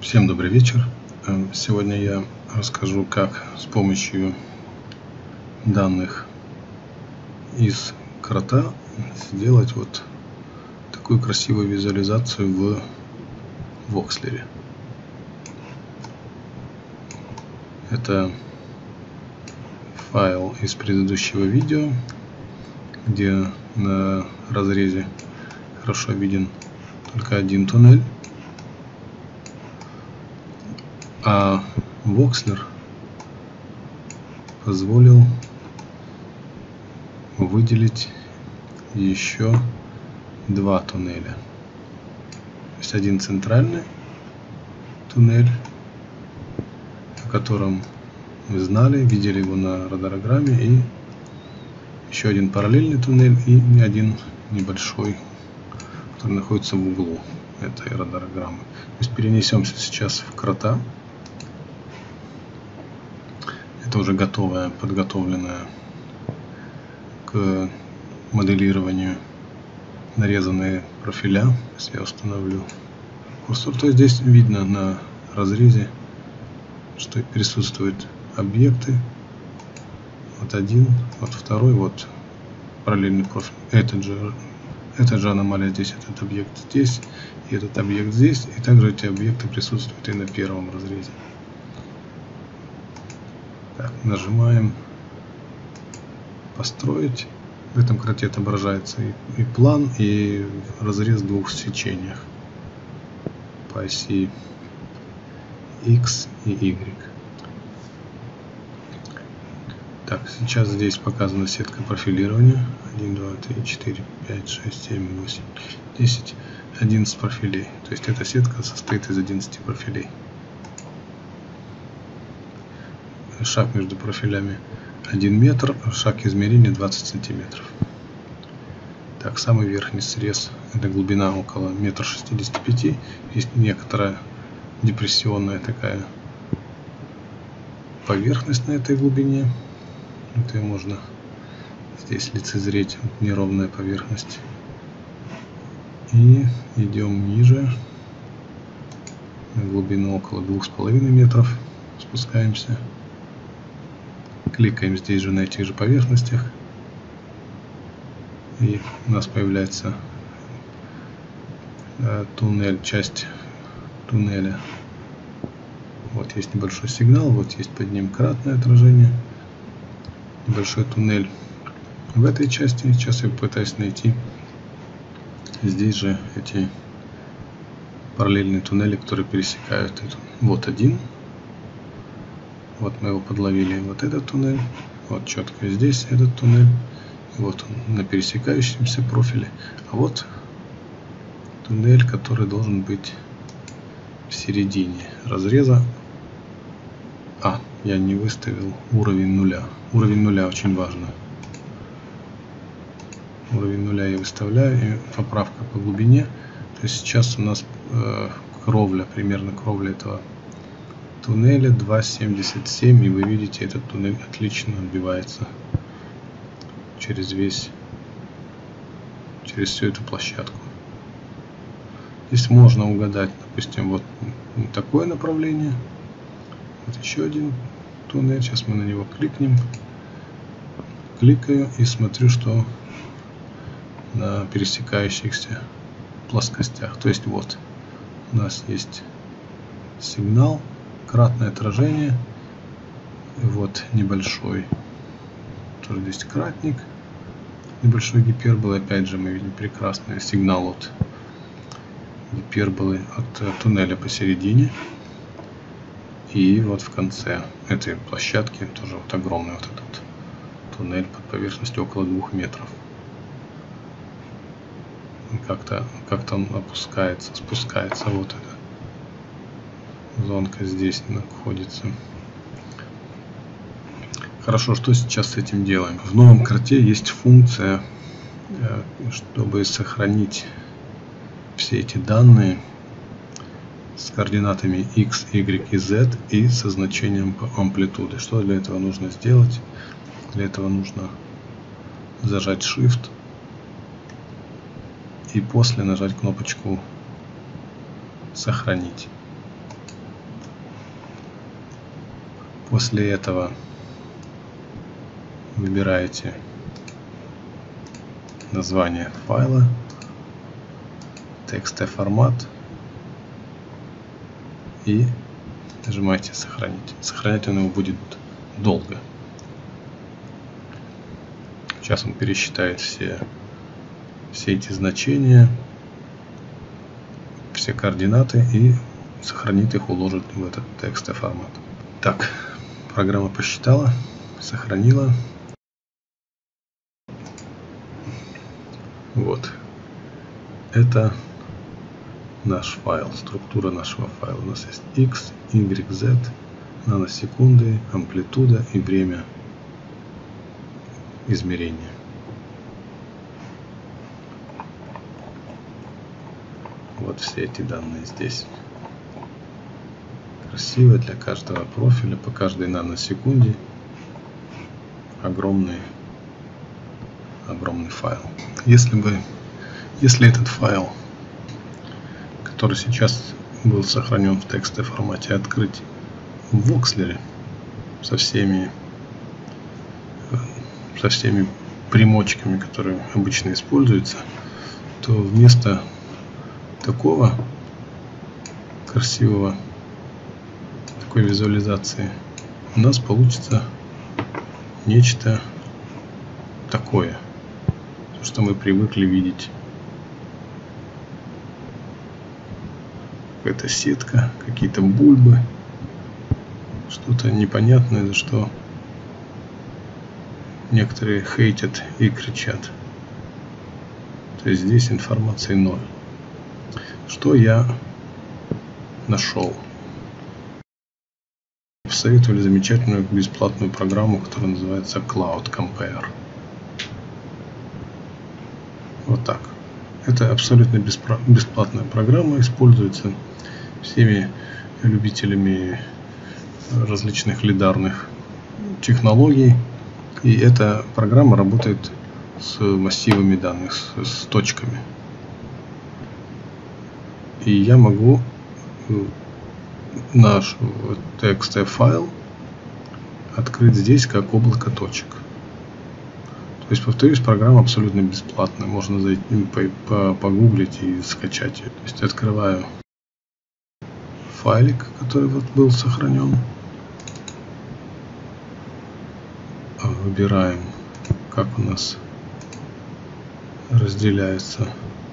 Всем добрый вечер. Сегодня я расскажу, как с помощью данных из крота сделать вот такую красивую визуализацию в Voxler. Это файл из предыдущего видео, где на разрезе хорошо виден только один туннель. А Voxler позволил выделить еще два туннеля. То есть один центральный туннель, о котором мы знали, видели его на радарограмме, и еще один параллельный туннель и один небольшой, который находится в углу этой радарограммы. То есть перенесемся сейчас в крота. Это уже готовая, подготовленная к моделированию нарезанные профиля. Если я установлю курсор, то здесь видно на разрезе, что присутствуют объекты. Вот один, вот второй, вот параллельный профиль. Эта же аномалия здесь, этот объект здесь, и этот объект здесь. И также эти объекты присутствуют и на первом разрезе. Так, нажимаем «Построить». В этом кроте отображается и план, и разрез в двух сечениях по оси X и Y. Так, сейчас здесь показана сетка профилирования. 1, 2, 3, 4, 5, 6, 7, 8, 10, 11 профилей. То есть эта сетка состоит из 11 профилей. Шаг между профилями 1 метр, шаг измерения 20 сантиметров. Так, самый верхний срез, это глубина около 1,65 м. Есть некоторая депрессионная такая поверхность на этой глубине. Это можно здесь лицезреть, неровная поверхность. И идем ниже, на глубину около 2,5 метров спускаемся. Кликаем здесь же на этих же поверхностях, и у нас появляется туннель, часть туннеля. Вот есть небольшой сигнал, вот есть под ним кратное отражение, небольшой туннель в этой части. Сейчас я пытаюсь найти здесь же эти параллельные туннели, которые пересекают эту. Вот один. Вот мы его подловили, вот этот туннель, вот четко здесь этот туннель, вот он на пересекающемся профиле, а вот туннель, который должен быть в середине разреза. Я не выставил уровень нуля. Уровень нуля очень важно. Уровень нуля я выставляю, и поправка по глубине. То есть сейчас у нас кровля, примерно кровля этого туннеля 2,77, и вы видите, этот туннель отлично отбивается через всю эту площадку. Здесь можно угадать, допустим, вот такое направление. Вот еще один туннель. Сейчас мы на него кликнем. Кликаю и смотрю, что на пересекающихся плоскостях. То есть вот у нас есть сигнал, кратное отражение, и вот небольшой, тоже здесь кратник, небольшой гиперболы. Опять же мы видим прекрасный сигнал от гиперболы, от туннеля посередине. И вот в конце этой площадки тоже вот огромный вот этот туннель под поверхностью около 2 метров. Как-то он опускается, спускается. Вот эта зонка здесь находится. Хорошо, что сейчас с этим делаем? В новом кроте есть функция, чтобы сохранить все эти данные с координатами x, y и z и со значением амплитуды. Что для этого нужно сделать? Для этого нужно зажать Shift и после нажать кнопочку «Сохранить». После этого выбираете название файла, TXT формат и нажимаете сохранить. Сохранять он его будет долго. Сейчас он пересчитает все эти значения, все координаты и сохранит их, уложит в этот TXT формат. Так, программа посчитала, сохранила. Вот. Это наш файл, структура нашего файла. У нас есть x, y, z, наносекунды, амплитуда и время измерения. Вот все эти данные здесь. Красиво для каждого профиля, по каждой наносекунде. Огромный файл. Если этот файл, который сейчас был сохранен в TXT формате, открыть в Voxler со всеми примочками, которые обычно используются, то вместо такой визуализации у нас получится нечто такое, что мы привыкли видеть. Какая-то сетка, какие-то бульбы, что-то непонятное, за что некоторые хейтят и кричат. То есть здесь информации 0. Что я нашел? Советовали замечательную бесплатную программу, которая называется Cloud Compare. Вот так. Это абсолютно бесплатная программа, используется всеми любителями различных лидарных технологий. И эта программа работает с массивами данных, с точками. И я могу наш TXT файл открыть здесь как облако точек. То есть, повторюсь, программа абсолютно бесплатная. Можно зайти, погуглить и скачать ее. То есть открываю файлик, который вот был сохранен. Выбираем, как у нас разделяются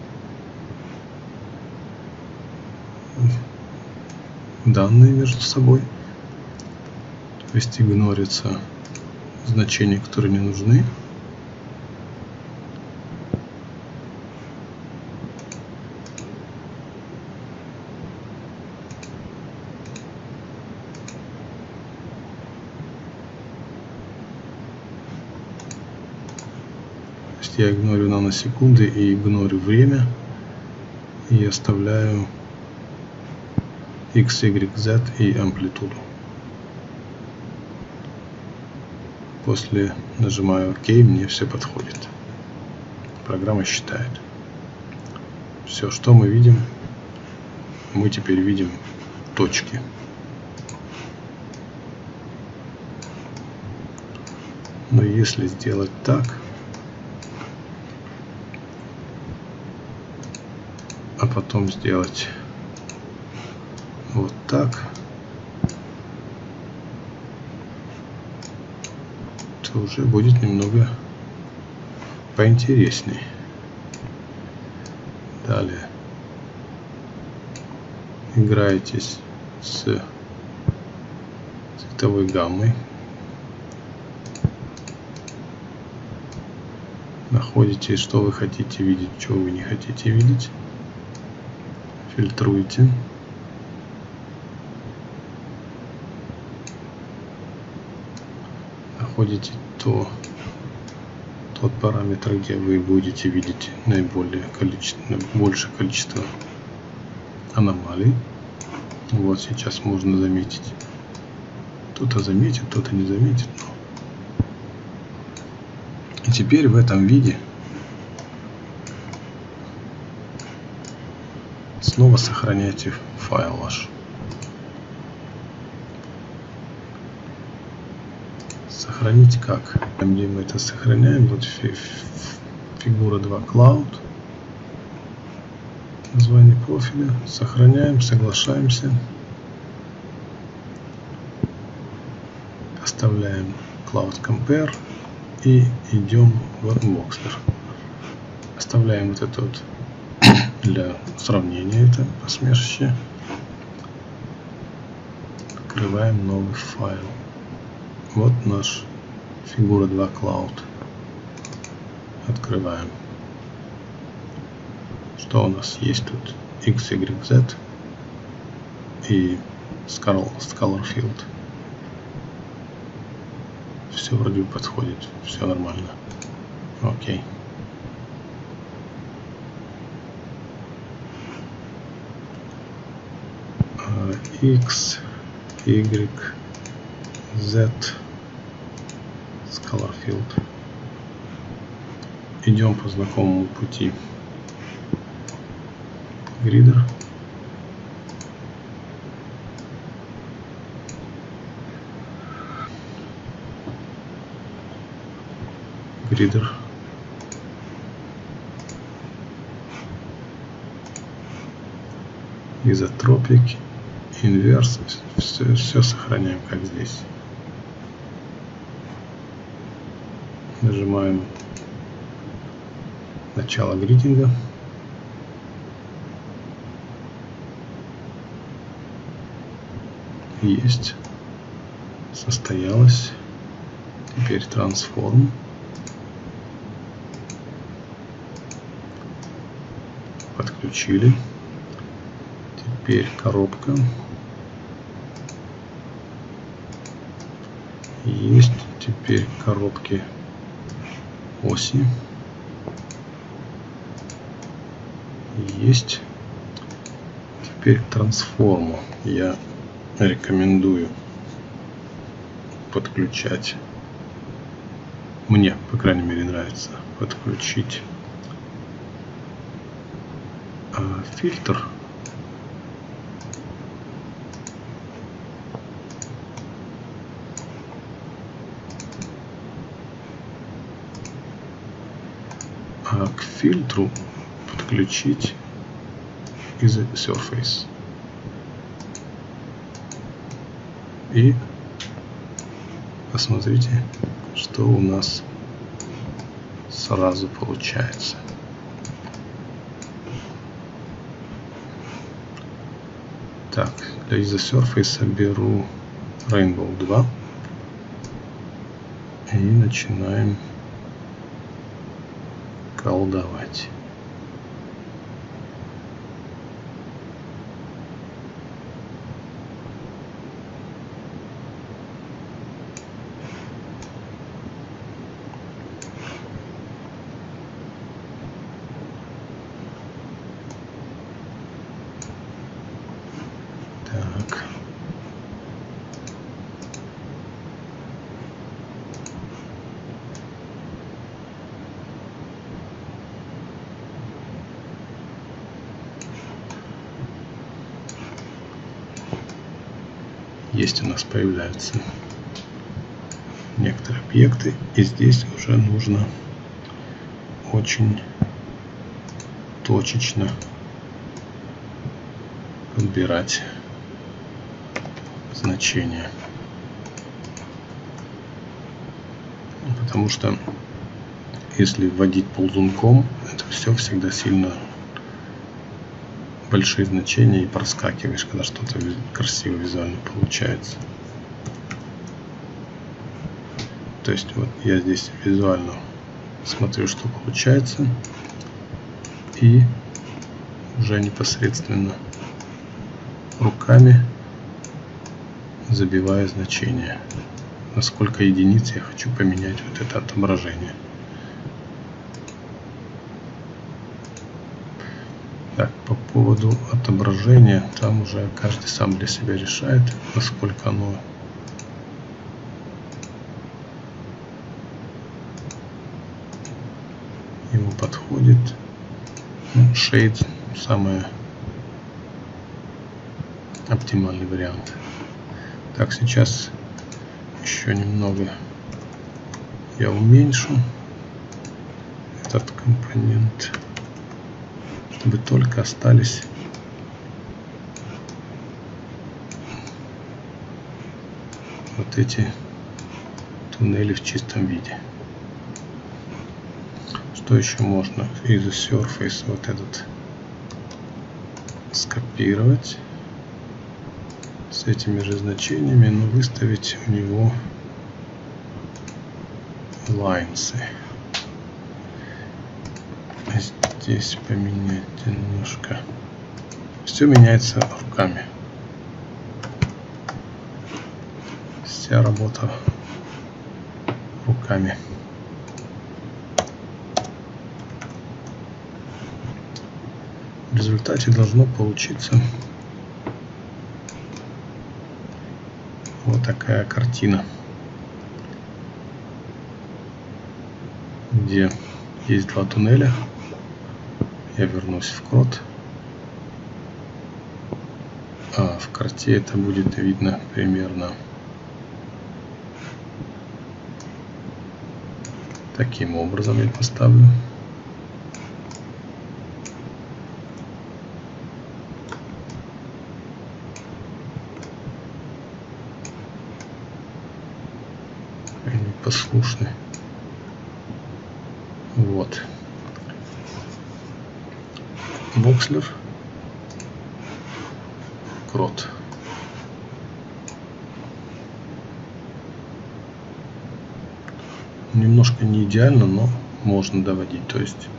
данные между собой. То есть игнорятся значения, которые не нужны. Я игнорю наносекунды и игнорю время и оставляю x, y, z и амплитуду. После нажимаю ОК, мне все подходит. Программа считает. Все, что мы видим, мы теперь видим точки. Но если сделать так, а потом сделать вот так, то уже будет немного поинтересней. Далее играетесь с цветовой гаммой, находите, что вы хотите видеть, что вы не хотите видеть. Фильтруйте. Находите тот параметр, где вы будете видеть большее количество аномалий. Вот сейчас можно заметить. Кто-то заметит, кто-то не заметит. И теперь в этом виде снова сохраняйте файл ваш. Сохранить как? Где мы это сохраняем? Вот фигура 2 Cloud. Название профиля. Сохраняем, соглашаемся. Оставляем Cloud Compare и идем в Voxler. Оставляем вот это вот для сравнения, это посмешище. Открываем новый файл. Вот наш фигура 2 Cloud. Открываем. Что у нас есть тут? X, Y, Z и Color Field. Все вроде бы подходит. Все нормально. Окей. X, Y, Z, Color Field. Идем по знакомому пути. Гридер. Гридер. Изотропик. Инверс. Все сохраняем как здесь. Нажимаем начало гридинга. Есть. Состоялось. Теперь трансформ. Подключили. Теперь коробка. Есть. Теперь коробки оси. Есть. Теперь к трансформу я рекомендую подключать. Мне, по крайней мере, нравится подключить фильтр. А к фильтру подключить из Surface. И посмотрите, что у нас сразу получается. Так, для Surface беру Rainbow 2 и начинаем колдовать. Так. Есть, у нас появляются некоторые объекты, и здесь уже нужно очень точечно подбирать значения, потому что если вводить ползунком, это все всегда сильно большие значения и проскакиваешь, когда что-то красиво визуально получается. То есть вот я здесь визуально смотрю, что получается, и уже непосредственно руками забиваю значение, на сколько единиц я хочу поменять вот это отображение. Так, по поводу отображения, там уже каждый сам для себя решает, насколько оно ему подходит. Ну, Shade самый оптимальный вариант. Так, сейчас еще немного я уменьшу этот компонент, чтобы только остались вот эти туннели в чистом виде. Что еще можно из Surface вот этот скопировать с этими же значениями, но выставить у него lines. Здесь поменять немножко. Все меняется руками. Вся работа руками. В результате должно получиться вот такая картина, где есть два туннеля. Я вернусь в крот. А в карте это будет видно примерно таким образом. Я поставлю. Они послушны. Вот. Voxler, крот. Немножко не идеально, но можно доводить. То есть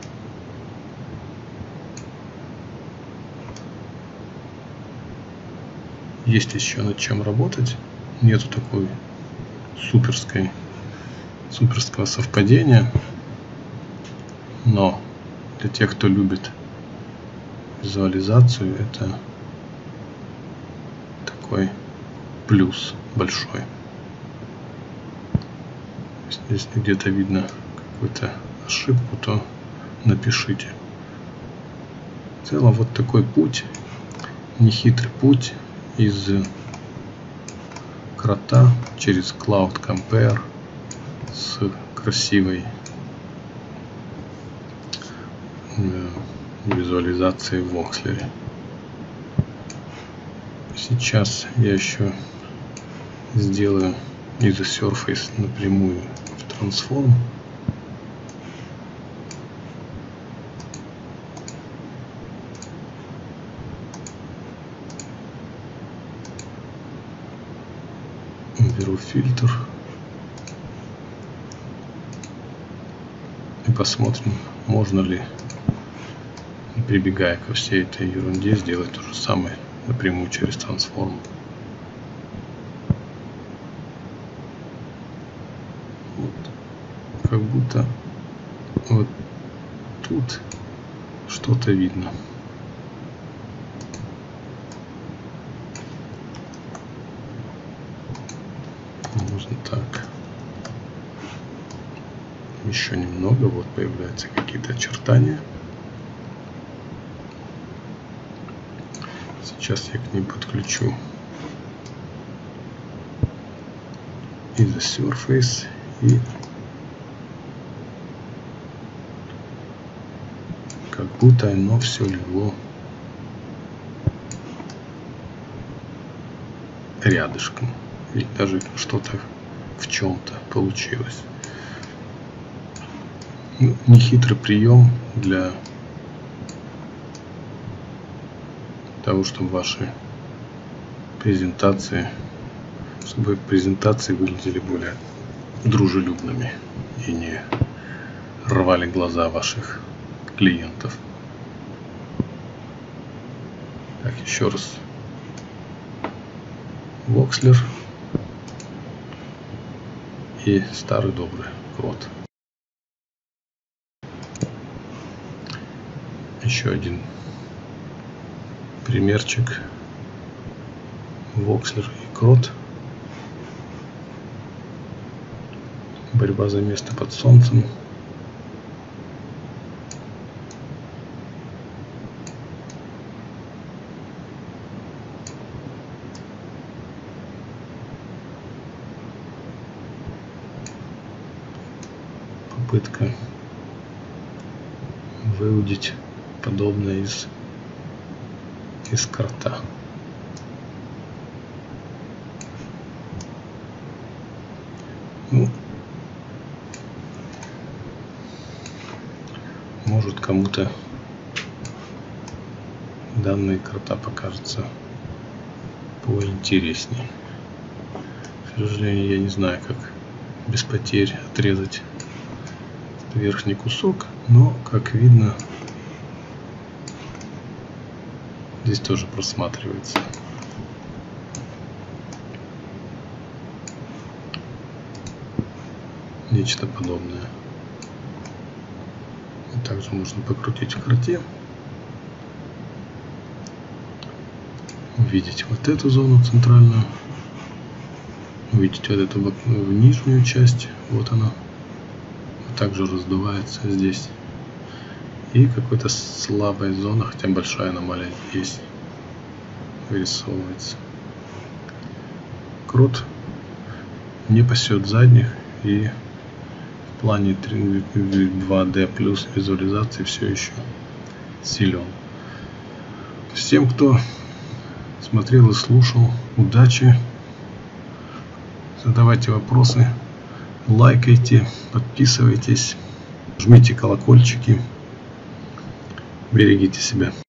есть еще над чем работать. Нету такой суперского совпадения, но для тех, кто любит визуализацию, это такой плюс большой. Если где-то видно какую-то ошибку, то напишите. В целом вот такой путь, нехитрый путь из крота через Cloud Compare с красивой визуализацией в Voxler. Сейчас я еще сделаю из Surface напрямую в Transform. Беру фильтр и посмотрим, можно ли, не прибегая ко всей этой ерунде, сделать то же самое напрямую через Transform. Вот. Как будто вот тут что-то видно. Можно так. Еще немного. Вот появляются какие-то очертания. Сейчас я к ним подключу и The Surface, и как будто оно все легло рядышком. Ведь даже что-то в чем-то получилось. Ну, нехитрый прием для того, чтобы ваши презентации, выглядели более дружелюбными и не рвали глаза ваших клиентов. Так, еще раз. Voxler и старый добрый крот. Еще один примерчик. Voxler и крот. Борьба за место под солнцем. попытка выудить подобное из карта. Ну, может, кому-то данная карта покажется поинтереснее. К сожалению, я не знаю, как без потерь отрезать верхний кусок, но, как видно, здесь тоже просматривается. Нечто подобное. И также можно покрутить в карте. Увидеть вот эту зону центральную. Увидеть вот эту нижнюю часть. Вот она. Также раздувается здесь. И какой-то слабая зона, хотя большая аномалия есть, вырисовывается. Крот не пасет задних, и в плане 2D плюс визуализации все еще силен. Всем, кто смотрел и слушал, удачи, задавайте вопросы, лайкайте, подписывайтесь, жмите колокольчики, берегите себя.